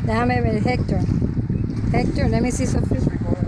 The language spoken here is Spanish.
Déjame ver, Hector. Hector, let me see Sophia.